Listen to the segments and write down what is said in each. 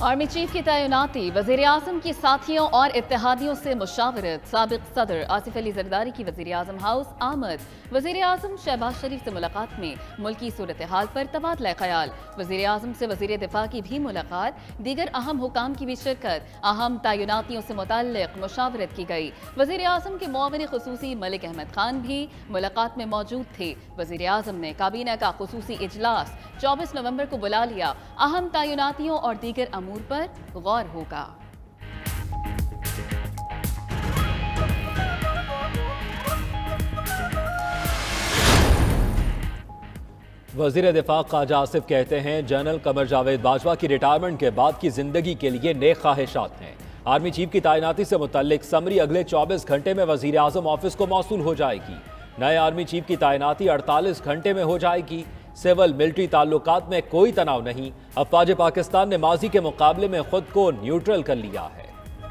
Army chief की तैनाती, वज़ीर आज़म की साथियों और इत्तेहादियों से मुशावरत, साबिक सदर आसिफ अली जरदारी की वज़ीर आज़म हाउस आमद, वज़ीर आज़म शहबाज शरीफ से मुलाकात में मुल्की सूरत हाल पर तबादला ख्याल, वज़ीर आज़म से वज़ीर दिफा की भी मुलाकात, दीगर अहम हुकाम की भी शिरकत, अहम तैनातियों से मुताल्लिक़ मुशावरत की गई। वज़ीर आज़म के मुआविन खुसूसी मलिक अहमद खान भी मुलाकात में मौजूद थे। वज़ीर आज़म ने काबीना का खुसूसी इजलास 24 नवंबर को बुला लिया। अहम तैनातियों और दीगर अमूर पर गौर होगा। वज़ीर दिफा ख्वाजा आसिफ कहते हैं जनरल कमर जावेद बाजवा की रिटायरमेंट के बाद की जिंदगी के लिए नेक ख्वाहिशात हैं। आर्मी चीफ की तैनाती से मुतल्लिक समरी अगले 24 घंटे में वज़ीर आज़म ऑफिस को मौसूल हो जाएगी। नए आर्मी चीफ की तैनाती 48 घंटे में हो जाएगी। सिविल मिलिट्री ताल्लुकात में कोई तनाव नहीं। अफवाज पाकिस्तान ने माजी के मुकाबले में खुद को न्यूट्रल कर लिया है।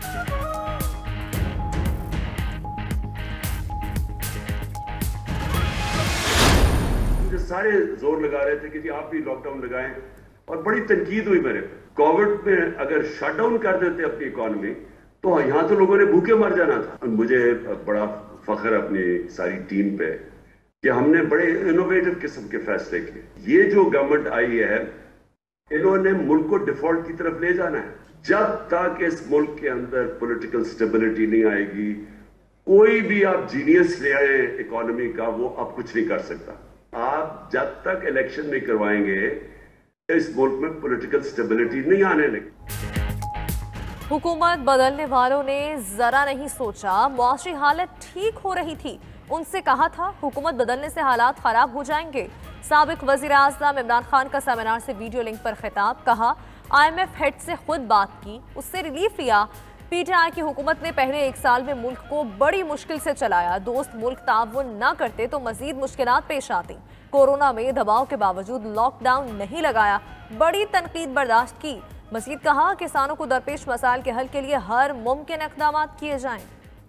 सारे जोर लगा रहे थे कि जी आप भी लॉकडाउन लगाएं और बड़ी तनकीद हुई मेरे पे। कोविड में अगर शट डाउन कर देते अपनी इकॉनमी तो यहाँ तो लोगों ने भूखे मर जाना था। मुझे बड़ा फख्र अपनी सारी टीम पे कि हमने बड़े इनोवेटिव किस्म के फैसले किए। ये जो गवर्नमेंट आई है इन्होंने मुल्क को डिफॉल्ट की तरफ ले जाना है। जब तक इस मुल्क के अंदर पॉलिटिकल स्टेबिलिटी नहीं आएगी, कोई भी आप जीनियस ले आए इकोनॉमी का, वो अब कुछ नहीं कर सकता। आप जब तक इलेक्शन नहीं करवाएंगे इस मुल्क में पॉलिटिकल स्टेबिलिटी नहीं आने लगी। हुकूमत बदलने वालों ने जरा नहीं सोचा मुआशी हालत ठीक हो रही थी। उनसे कहा था हुकूमत बदलने से हालात खराब हो जाएंगे। साबिक वज़ीर आज़म इमरान खान का सेमिनार से वीडियो लिंक पर खिताब, कहा IMF हेड से खुद बात की, उससे रिलीफ लिया। PTI की हुकूमत ने पहले 1 साल में मुल्क को बड़ी मुश्किल से चलाया। दोस्त मुल्क ताउन न करते तो मजीद मुश्किलात पेश आती। कोरोना में दबाव के बावजूद लॉकडाउन नहीं लगाया, बड़ी तनकीद बर्दाश्त की। मजीद कहा किसानों को दरपेश मसाइल के हल के लिए हर मुमकिन इक़दाम किए जाएं।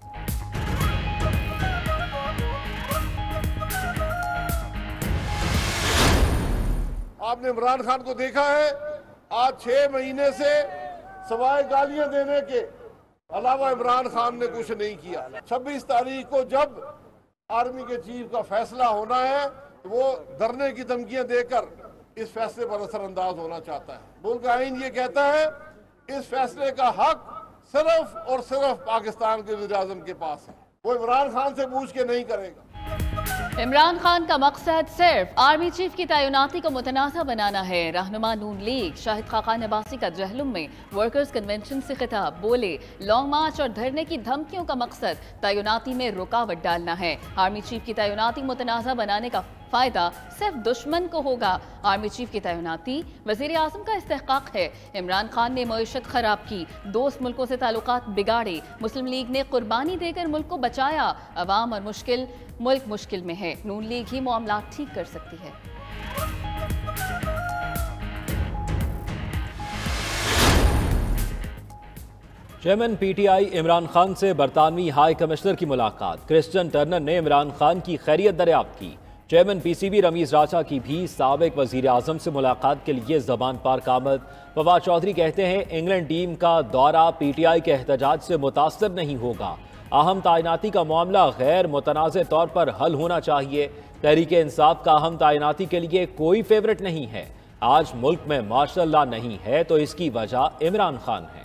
आपने इमरान खान को देखा है, आज 6 महीने से सवाए गालियां देने के अलावा इमरान खान ने कुछ नहीं किया। 26 तारीख को जब आर्मी के चीफ का फैसला होना है तो वो डरने की धमकियां देकर इस फैसले पर असरअंदाज होना चाहता है। मुल्क का आईन ये कहता है इस फैसले का हक सिर्फ और सिर्फ पाकिस्तान के वज़ीर आज़म के पास है, वो इमरान खान से पूछ के नहीं करेगा। इमरान खान का मकसद सिर्फ आर्मी चीफ की तैनाती को मुतनाज़ा बनाना है। रहनुमा नून लीग शाहिद खाकान अब्बासी का जहलुम में वर्कर्स कन्वेंशन से खिताब, बोले लॉन्ग मार्च और धरने की धमकियों का मकसद तैनाती में रुकावट डालना है। आर्मी चीफ की तैनाती मुतनाज़ा बनाने का फायदा सिर्फ दुश्मन को होगा। आर्मी चीफ की तैनाती वज़ीर आज़म का इस्तेहकाक है। इमरान खान ने मईशत खराब की, दोस्त मुल्कों से ताल्लुकात बिगाड़े। मुस्लिम लीग ने कुर्बानी देकर मुल्क को बचाया। अवाम और मुल्क मुश्किल में है, नून लीग ही मामला ठीक कर सकती है। चेयरमैन PTI इमरान खान से बरतानवी हाई कमिश्नर की मुलाकात, क्रिश्चियन टर्नर ने इमरान खान की खैरियत दरियाफ्त की। चेयरमैन PCB रमीज राजा की भी साबिक वज़ीर आज़म से मुलाकात के लिए ज़बान पार कामद। फवाद चौधरी कहते हैं इंग्लैंड टीम का दौरा PTI के एहतजाज से मुतासर नहीं होगा। अहम तैनाती का मामला गैर मुतनाज़े तौर पर हल होना चाहिए। तहरीक इंसाफ का अहम तैनाती के लिए कोई फेवरेट नहीं है। आज मुल्क में मार्शल लॉ नहीं है तो इसकी वजह इमरान खान है।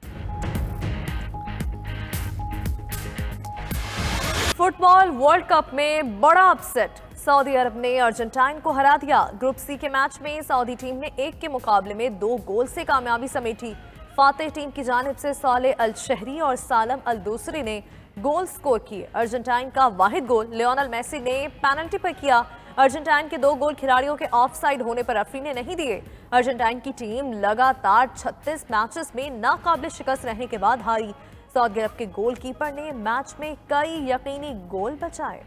फुटबॉल वर्ल्ड कप में बड़ा अपसेट, सऊदी अरब ने अर्जेंटाइन को हरा दिया। ग्रुप C के मैच में सऊदी टीम ने 1 के मुकाबले में 2 गोल से कामयाबी समेटी। फातेह टीम की जानिब से साले अल शहरी और सालम अल दूसरी ने गोल स्कोर किए। अर्जेंटाइन का वाहिद गोल लियोनेल मेसी ने पेनल्टी पर किया। अर्जेंटाइन के 2 गोल खिलाड़ियों के ऑफसाइड होने पर रेफरी ने नहीं दिए। अर्जेंटाइन की टीम लगातार 36 मैचेस में नाकाबिल शिकस्त रहने के बाद हारी। सऊदी अरब के गोलकीपर ने मैच में कई यकीनी गोल बचाए।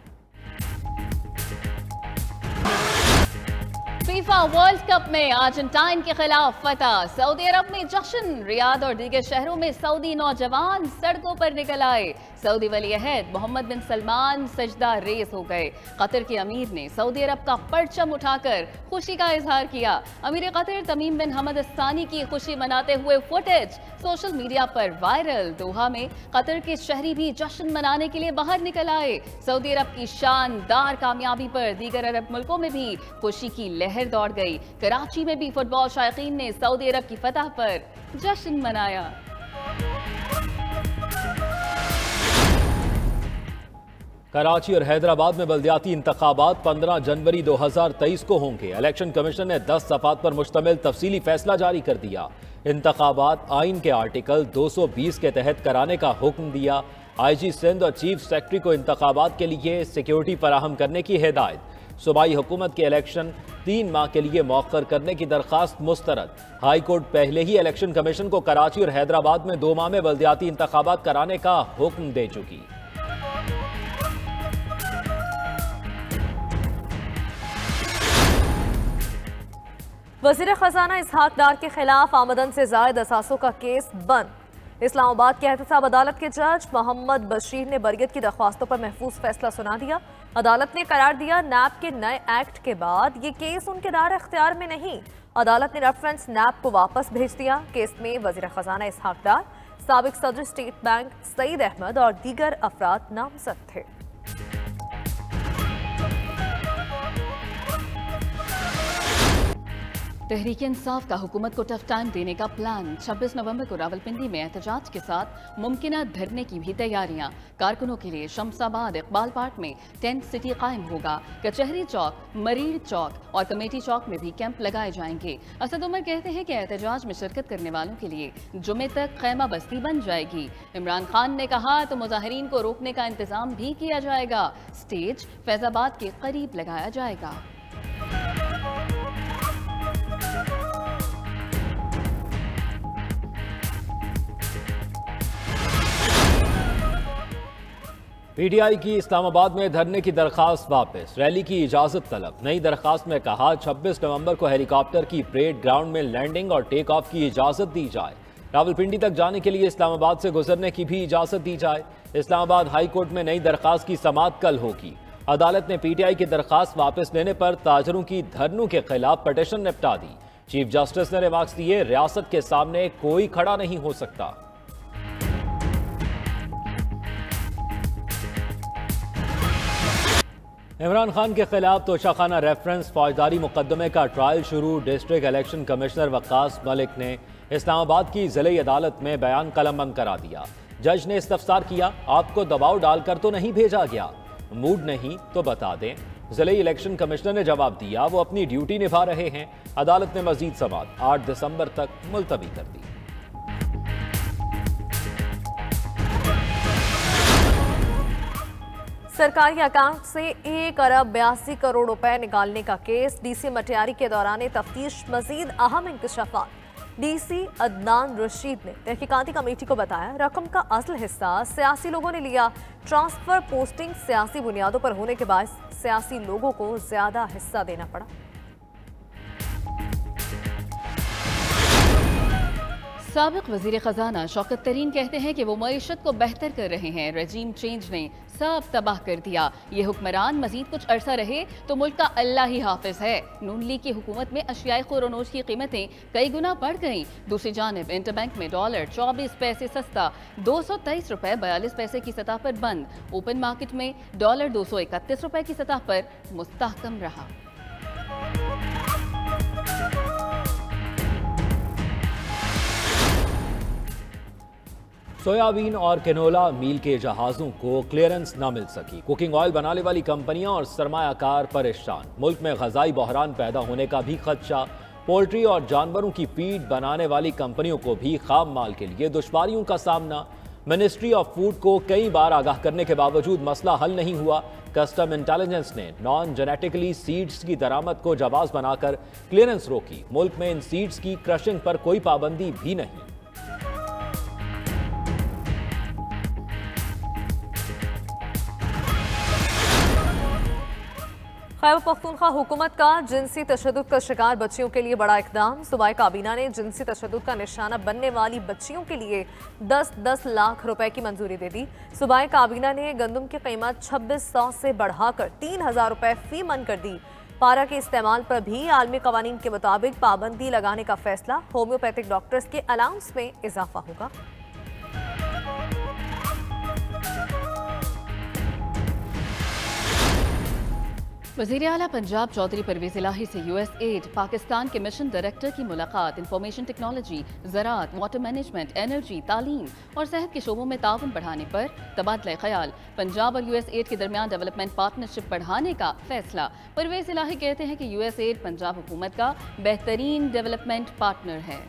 फीफा वर्ल्ड कप में अर्जेंटाइन के खिलाफ फतह, सऊदी अरब में जश्न, रियाद और दीगर शहरों में सऊदी नौजवान सड़कों पर निकल आए। सऊदी वली अहद मोहम्मद बिन सलमान सजदा रेस हो गए। कतर के अमीर ने सऊदी अरब का परचम उठाकर खुशी का इजहार किया। अमीर कतर तमीम बिन हमद अस्तानी की खुशी मनाते हुए फुटेज सोशल मीडिया पर वायरल। दोहा में कतर के शहरी भी जश्न मनाने के लिए बाहर निकल आए। सऊदी अरब की शानदार कामयाबी पर दीगर अरब मुल्कों में भी खुशी की लहर दौड़ गई। कराची में भी फुटबॉल शायकीन ने सऊदी अरब की फतह पर जश्न मनाया। कराची और हैदराबाद में बल्दियाती इंतखाबात 15 जनवरी 2023 को होंगे। इलेक्शन कमीशन ने 10 सफ़ात पर मुश्तमिल तफसीली फैसला जारी कर दिया। इंतखाबात आइन के आर्टिकल 220 के तहत कराने का हुक्म दिया। IG सिंध और चीफ सेक्रेटरी को इंतखाबात के लिए सिक्योरिटी फराहम करने की हिदायत। सूबाई हुकूमत के इलेक्शन 3 माह के लिए मौखर करने की दरख्वास्त मुस्तरद। हाई कोर्ट पहले ही इलेक्शन कमीशन को कराची और हैदराबाद में 2 माह में बल्दियाती इंतखाबात कराने का हुक्म दे चुकी। वज़ीर खजाना इसहाक डार के खिलाफ आमदन से जायद असासों का केस बंद। इस्लामाबाद के एहतसाब अदालत के जज मोहम्मद बशीर ने बरगत की दरख्वास्तों पर महफूज फैसला सुना दिया। अदालत ने करार दिया नैब के नए एक्ट के बाद ये केस उनके दायरे इख्तियार में नहीं। अदालत ने रेफरेंस नैब को वापस भेज दिया। केस में वज़ीर खजाना इसहाक डार, साबिक सदर स्टेट बैंक सईद अहमद और दीगर अफराद नामजद थे। तहरीक इंसाफ का हुकूमत को टफ टाइम देने का प्लान। 26 नवंबर को रावलपिंडी में एहतजाज के साथ मुमकिना धरने की भी तैयारियां। कारकुनों के लिए शमसाबाद इकबाल पार्क में टेंट सिटी कायम होगा। कचहरी चौक, मरीर चौक और कमेटी चौक में भी कैंप लगाए जाएंगे। असद उमर कहते हैं कि एहतजाज में शिरकत करने वालों के लिए जुमे तक खैमा बस्ती बन जाएगी। इमरान खान ने कहा तो मुजाहिरीन को रोकने का इंतजाम भी किया जाएगा। स्टेज फैजाबाद के करीब लगाया जाएगा। PTI की इस्लामाबाद में धरने की दरखास्त वापस। रैली की इजाजत तलब। नई दरखास्त में कहा 26 नवंबर को हेलीकॉप्टर की परेड ग्राउंड में लैंडिंग और टेक ऑफ की इजाजत दी जाए। रावलपिंडी तक जाने के लिए इस्लामाबाद से गुजरने की भी इजाजत दी जाए। इस्लामाबाद हाई कोर्ट में नई दरखास्त की समाअत कल होगी। अदालत ने PTI की दरखास्त वापस लेने पर ताजरों की धरनों के खिलाफ पटिशन निपटा दी। चीफ जस्टिस ने रिमार्क्स दिए, रियासत के सामने कोई खड़ा नहीं हो सकता। इमरान खान के खिलाफ तोशाखाना रेफरेंस फौजदारी मुकदमे का ट्रायल शुरू। District election commissioner Waqas Malik ने इस्लामाबाद की जिले अदालत में बयान कलमबंद करा दिया। जज ने इस्तफसार किया, आपको दबाव डालकर तो नहीं भेजा गया, मूड नहीं तो बता दें। जिले इलेक्शन कमिश्नर ने जवाब दिया, वो अपनी ड्यूटी निभा रहे हैं। अदालत ने मजीद समाअत 8 दिसंबर तक मुलतवी कर दी। सरकारी अकाउंट से 1 अरब 82 करोड़ रुपए निकालने का केस। डीसी मटियारी के दौरान तफ्तीश मजीद अहम इंकशाफात। डीसी अदनान रशीद ने तहकीकाती कमेटी को बताया, रकम का असल हिस्सा सियासी लोगों ने लिया। ट्रांसफर पोस्टिंग सियासी बुनियादों पर होने के बाद सियासी लोगों को ज्यादा हिस्सा देना पड़ा। साबिक वजीर खजाना शौकत तरीन कहते हैं कि वो मईशत को बेहतर कर रहे हैं। रजीम चेंज ने सब तबाह कर दिया। ये हुक्मरान मजीद कुछ अरसा रहे तो मुल्क का अल्लाह ही हाफिज है। नून लीग की हुकूमत में अशियाए खुरोनोश की कीमतें कई गुना बढ़ गईं। दूसरी जानिब इंटरबैंक में डॉलर 24 पैसे सस्ता, 223 रुपए 42 पैसे की सतह पर बंद। ओपन मार्केट में डॉलर 231 रुपए की सतह पर मुस्तहकम रहा। सोयाबीन और कैनोला मील के जहाज़ों को क्लियरेंस न मिल सकी। कुकिंग ऑयल बनाने वाली कंपनियां और सरमायाकार परेशान। मुल्क में ग़ज़ाई बहरान पैदा होने का भी खदशा। पोल्ट्री और जानवरों की फीड बनाने वाली कंपनियों को भी खाम माल के लिए दुश्वारियों का सामना। मिनिस्ट्री ऑफ फूड को कई बार आगाह करने के बावजूद मसला हल नहीं हुआ। कस्टम इंटेलिजेंस ने नॉन जेनेटिकली सीड्स की दरामद को जवाज़ बनाकर क्लियरेंस रोकी। मुल्क में इन सीड्स की क्रशिंग पर कोई पाबंदी भी नहीं। खैबर पख्तूनख्वा हुकूमत का जिनसी तशद्दुद का शिकार बच्चियों के लिए बड़ा इकदाम। सूबाई काबीना ने जिनसी तशद्दुद का निशाना बनने वाली बच्चियों के लिए 10-10 लाख रुपए की मंजूरी दे दी। सूबाई काबीना ने गंदम की कीमत 2600 से बढ़ाकर 3000 रुपए फी मन कर दी। पारा के इस्तेमाल पर भी आलमी कवानीन के मुताबिक पाबंदी लगाने का फैसला। होम्योपैथिक डॉक्टर्स के अलाउंस में इजाफा होगा। वज़ीर आला पंजाब चौधरी परवेज़ इलाही से USAID पाकिस्तान के मिशन डायरेक्टर की मुलाकात। इंफॉर्मेशन टेक्नोलॉजी, ज़राअत, वाटर मैनेजमेंट, एनर्जी, तालीम और सेहत के शोबों में ताउन बढ़ाने पर तबादला ख्याल। पंजाब और USAID के दरमियान डेवलपमेंट पार्टनरशिप बढ़ाने का फैसला। परवेज़ इलाही कहते हैं कि USAID पंजाब हुकूमत का बेहतरीन डेवलपमेंट पार्टनर है।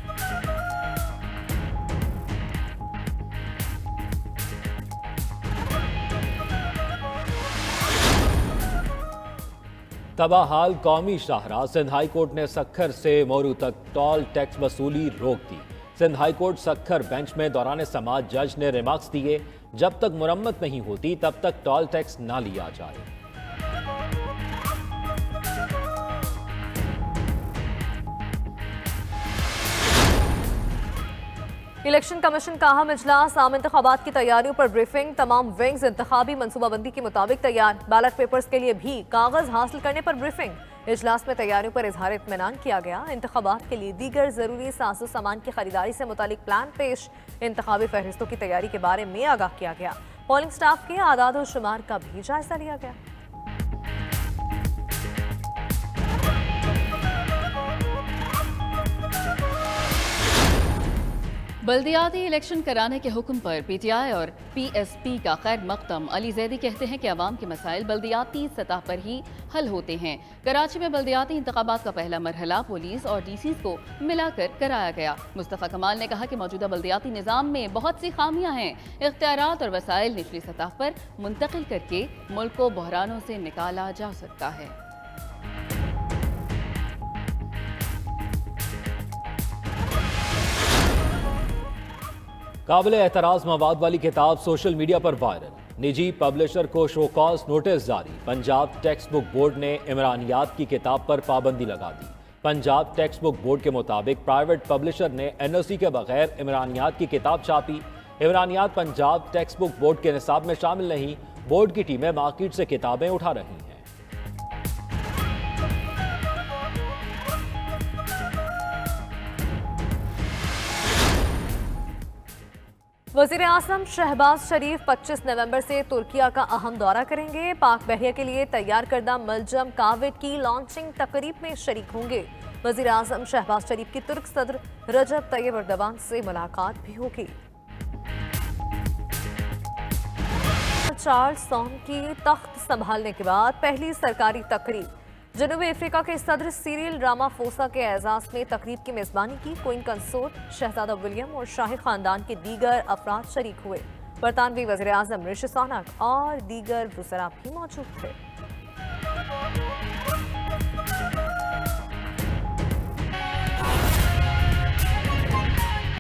तबाहाल कौमी शाहराह सिंध हाई कोर्ट ने सक्खर से मोरू तक टोल टैक्स वसूली रोक दी। Sindh high court Sukkur bench में दौरान समाअत जज ने रिमार्क्स दिए, जब तक मुरम्मत नहीं होती तब तक टोल टैक्स ना लिया जाए। इलेक्शन कमीशन का अहम इजलास। आम इंतखाबात की तैयारियों पर ब्रीफिंग। तमाम विंग्स इंतखाबी मनसूबाबंदी के मुताबिक तैयार। बैलेट पेपर्स के लिए भी कागज हासिल करने पर ब्रीफिंग। इजलास में तैयारियों पर इजहार इत्मीनान किया गया। इंतखाबात के लिए दीगर जरूरी साजो सामान की खरीदारी से मुतालिक प्लान पेश। इंतखाबी फहरिस्तों की तैयारी के बारे में आगाह किया गया। पोलिंग स्टाफ के आदाद और शुमार का भी जायजा लिया गया। बल्दियाती इलेक्शन कराने के हुक्म पर PTI और PSP का खैर मकदम। अली जैदी कहते हैं कि अवाम के मसाइल बल्दियाती सतह पर ही हल होते हैं। कराची में बल्दियाती इंतखाबात का पहला मरहला पुलिस और DCs को मिलाकर कराया गया। मुस्तफ़ा कमाल ने कहा कि मौजूदा बल्दियाती निज़ाम में बहुत सी खामियां हैं। इख्तियारात और वसाइल निचली सतह पर मुंतकिल करके मुल्क को बहरानों से निकाला जा सकता है। काबिल एतराज़ मवाद वाली किताब सोशल मीडिया पर वायरल। निजी पब्लिशर को शोकॉज नोटिस जारी। पंजाब टेक्स्ट बुक बोर्ड ने इमरानियात की किताब पर पाबंदी लगा दी। पंजाब टेक्स्ट बुक बोर्ड के मुताबिक प्राइवेट पब्लिशर ने NOC के बगैर इमरानियात की किताब छापी। इमरानियात पंजाब टेक्स्ट बुक बोर्ड के निसाब में शामिल नहीं। बोर्ड की टीमें मार्केट से किताबें उठा रही हैं। वज़ीर आज़म शहबाज शरीफ 25 नवंबर से तुर्किया का अहम दौरा करेंगे। पाक बहरिया के लिए तैयार करदा मलजम काविड की लॉन्चिंग तकरीब में शरीक होंगे। वज़ीर आज़म शहबाज शरीफ की तुर्क सदर रजब तैयब एर्दोगान से मुलाकात भी होगी। चार्ल्स सॉन की तख्त संभालने के बाद पहली सरकारी तकरीब। जनूबी अफ्रीका के सदर सिरिल रामाफोसा के एजाज में तकरीब की मेजबानी की। क्वीन कंसोर्ट शहजादा विलियम और शाही खानदान के दीगर अफराद शरीक हुए। बरतानवी वज़ीर आज़म ऋषि सुनक और दीगर वज़रा भी मौजूद थे।